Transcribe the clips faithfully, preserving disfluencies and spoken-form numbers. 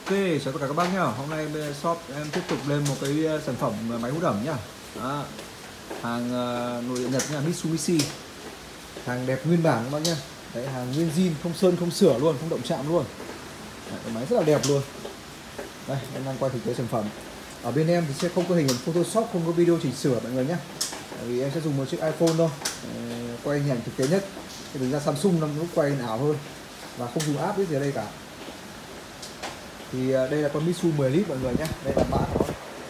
Ok, chào tất cả các bác nhá. Hôm nay bên shop em tiếp tục lên một cái sản phẩm máy hút ẩm nhá. Đó. Hàng uh, nội địa Nhật nhá, Mitsubishi. Hàng đẹp nguyên bản các bác nhá. Đấy, hàng nguyên zin, không sơn không sửa luôn, không động chạm luôn. Đấy, cái máy rất là đẹp luôn. Đây, em đang quay thực tế sản phẩm. Ở bên em thì sẽ không có hình ảnh Photoshop, không có video chỉnh sửa mọi người nhá. Tại vì em sẽ dùng một chiếc iPhone thôi. Để quay hình ảnh thực tế nhất. Thì thực ra Samsung nó lúc quay ảo hơn và không dùng app biết gì ở đây cả. Thì đây là con Mitsu mười lít mọi người nhé. Đây là mã nó.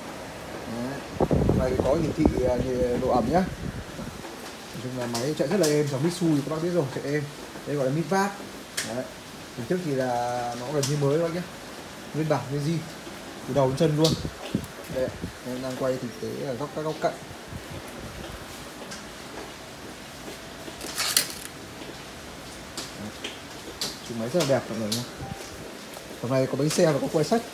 Này có hiển thị độ ẩm nhá. Nói chung là máy chạy rất là êm. Dòng Mitsu thì các bác biết rồi, chạy êm. Đây gọi là Mitvat. Đấy. Hình thức thì là nó gần như mới các bác nhé. Nguyên bản nguyên zin từ đầu đến chân luôn. Đây, em đang quay thực tế ở góc các góc cạnh. Chủ máy rất là đẹp mọi người nhé. Còn này có bánh xe và có quay sách.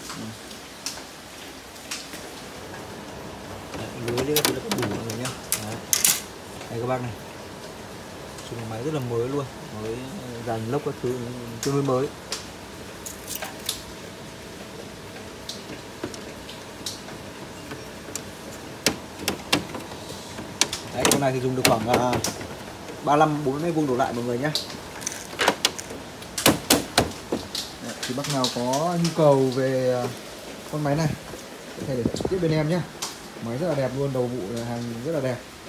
Lưới đây là có đủ mọi người nhé. Đấy. Đây các bác này. Chung máy rất là mới luôn, mới dàn lốc các thứ tương đối mới. Đấy, con này thì dùng được khoảng ba mươi lăm bốn mươi mét vuông đổ lại mọi người nhé. Đấy, thì bác nào có nhu cầu về con máy này có thể để trực tiếp bên em nhé. Máy rất là đẹp luôn, đầu vụ hàng rất là đẹp.